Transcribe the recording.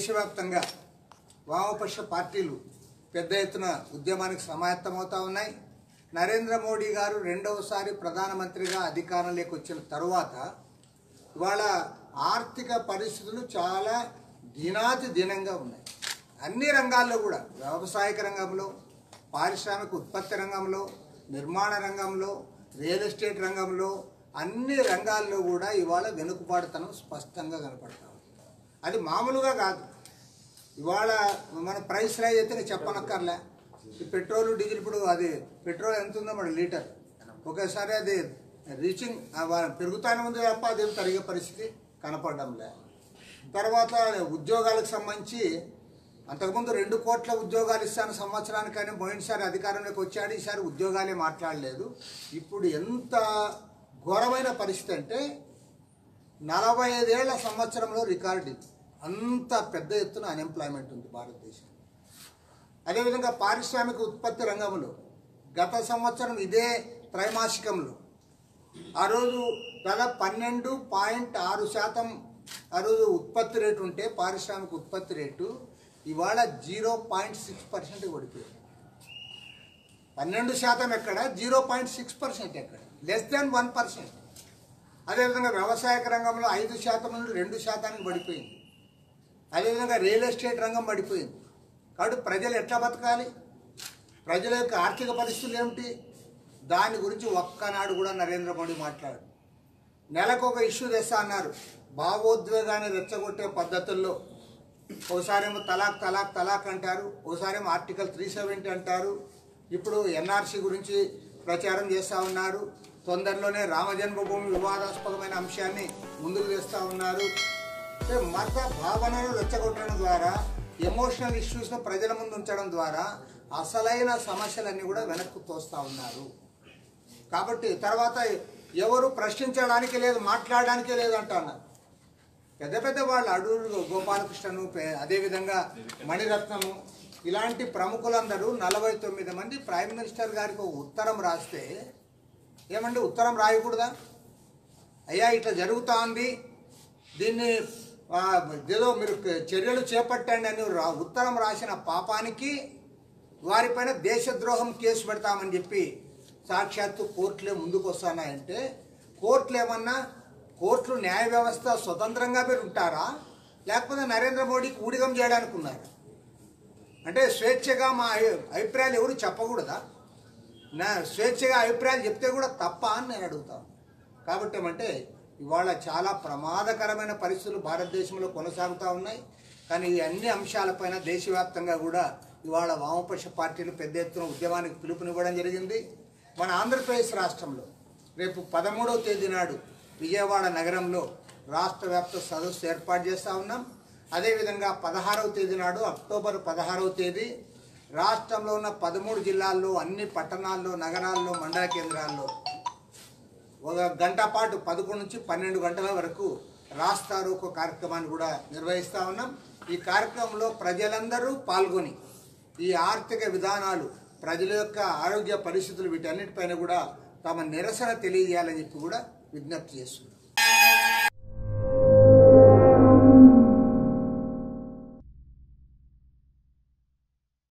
దేశవ్యాప్తంగా వామపక్ష పార్టీలు పెద్ద ఎత్తున ఉద్యమానికి సమాయత్తమవుతా ఉన్నాయి. నరేంద్ర మోడీ గారు రెండవసారి ప్రధానమంత్రిగా అధికారంలోకి వచ్చిన తరువాత ఇవాళ ఆర్థిక పరిస్థితులు చాలా దీనంగా ఉన్నాయి. అన్ని రంగాల్లో కూడా, వ్యవసాయక రంగంలో, పారిశ్రామిక ఉత్పత్తి రంగంలో, నిర్మాణ రంగంలో, రియల్ ఎస్టేట్ రంగంలో, అన్ని రంగాల్లో కూడా ఇవాళ వెనుకబాటుతనం స్పష్టంగా కనపడతా ఉంది. అది మామూలుగా కాదు. ఇవాళ మన ప్రైస్ రైజ్ అయితే చెప్పనక్కర్లే. ఈ పెట్రోల్ డీజిల్ ఇప్పుడు అది పెట్రోల్ ఎంత ఉందో మన లీటర్ ఒకేసారి అది రీచింగ్ పెరుగుతానే ఉంది తప్ప అది తరిగే పరిస్థితి కనపడడంలే. తర్వాత ఉద్యోగాలకు సంబంధించి అంతకుముందు 2 కోట్ల ఉద్యోగాలు ఇస్తాను సంవత్సరానికని పోయినసారి అధికారంలోకి వచ్చాడు. ఈసారి ఉద్యోగాలే మాట్లాడలేదు. ఇప్పుడు ఎంత ఘోరమైన పరిస్థితి అంటే 45 ఏళ్ల సంవత్సరంలో రికార్డు. అంత పెద్ద ఎత్తున అన్ఎంప్లాయ్మెంట్ ఉంది భారతదేశం. అదేవిధంగా పారిశ్రామిక ఉత్పత్తి రంగంలో గత సంవత్సరం ఇదే త్రైమాసికంలో ఆ రోజు దాదాపు 12.6% ఆ రోజు ఉత్పత్తి రేటు ఉంటే పారిశ్రామిక ఉత్పత్తి రేటు ఇవాళ 0.6% పడిపోయింది. 12% ఎక్కడ, 0.6% ఎక్కడ, లెస్ దాన్ 1%. అదేవిధంగా వ్యవసాయక రంగంలో 5% నుండి 2%కి పడిపోయింది. అదేవిధంగా రియల్ ఎస్టేట్ రంగం పడిపోయింది. కాబట్టి ప్రజలు ఎట్లా బతకాలి, ప్రజల యొక్క ఆర్థిక పరిస్థితులు ఏమిటి, దాని గురించి ఒక్కనాడు కూడా నరేంద్ర మోడీ మాట్లాడు. నెలకు ఒక ఇష్యూ తెస్తా అన్నారు. భావోద్వేగాన్ని రెచ్చగొట్టే పద్ధతుల్లో ఒకసారేమో తలాక్ తలాక్ తలాక్ అంటారు, ఒకసారేమో ఆర్టికల్ 370 అంటారు. ఇప్పుడు ఎన్ఆర్సీ గురించి ప్రచారం చేస్తూ ఉన్నారు. తొందరలోనే రామజన్మభూమి వివాదాస్పదమైన అంశాన్ని ముందుకు తెస్తూ ఉన్నారు. మత భావనలు రెచ్చగొట్టడం ద్వారా, ఎమోషనల్ ఇష్యూస్ను ప్రజల ముందు ఉంచడం ద్వారా అసలైన సమస్యలన్నీ కూడా వెనక్కు తోస్తూ ఉన్నారు. కాబట్టి తర్వాత ఎవరు ప్రశ్నించడానికి లేదు, మాట్లాడడానికే లేదు అంటున్నారు. పెద్ద పెద్ద వాళ్ళు అడూరు గోపాలకృష్ణను, అదేవిధంగా మణిరత్నము, ఇలాంటి ప్రముఖులందరూ 49 మంది ప్రైమ్ మినిస్టర్ గారికి ఒక ఉత్తరం రాస్తే ఏమండి ఉత్తరం రాయకూడదా? అయ్యా ఇట్లా జరుగుతూ ఉంది, దీన్ని ఏదో మీరు చర్యలు చేపట్టండి అని ఉత్తరం రాసిన పాపానికి వారిపైన దేశద్రోహం కేసు పెడతామని చెప్పి సాక్షాత్తు కోర్టులే ముందుకు వస్తున్నాయంటే, కోర్టులు ఏమన్నా, కోర్టులు న్యాయ వ్యవస్థ స్వతంత్రంగా మీరు ఉంటారా, లేకపోతే నరేంద్ర మోడీకి ఊడిగం చేయడానికి ఉన్నారా? అంటే స్వేచ్ఛగా మా అభిప్రాయాలు ఎవరు చెప్పకూడదా? స్వేచ్ఛగా అభిప్రాయాలు చెప్తే కూడా తప్ప అని నేను అడుగుతాను. కాబట్టి ఏమంటే ఇవాళ చాలా ప్రమాదకరమైన పరిస్థితులు భారతదేశంలో కొనసాగుతూ ఉన్నాయి. కానీ ఈ అన్ని అంశాలపైన దేశవ్యాప్తంగా కూడా ఇవాళ వామపక్ష పార్టీలు పెద్ద ఎత్తున ఉద్యమానికి పిలుపునివ్వడం జరిగింది. మన ఆంధ్రప్రదేశ్ రాష్ట్రంలో రేపు 13వ తేదీ నాడు విజయవాడ నగరంలో రాష్ట్ర వ్యాప్త సదస్సు ఏర్పాటు చేస్తూ ఉన్నాం. అదేవిధంగా 16వ తేదీ నాడు, అక్టోబర్ 16వ తేదీ రాష్ట్రంలో ఉన్న 13 జిల్లాల్లో, అన్ని పట్టణాల్లో, నగరాల్లో, మండల కేంద్రాల్లో 1 గంట పాటు 11 నుంచి 12 గంటల వరకు రాస్తా రోకో కార్యక్రమాన్ని కూడా నిర్వహిస్తూ ఉన్నాం. ఈ కార్యక్రమంలో ప్రజలందరూ పాల్గొని ఈ ఆర్థిక విధానాలు, ప్రజల యొక్క ఆరోగ్య పరిస్థితులు, వీటన్నిటిపైన కూడా తమ నిరసన తెలియజేయాలని చెప్పి కూడా విజ్ఞప్తి చేస్తున్నారు.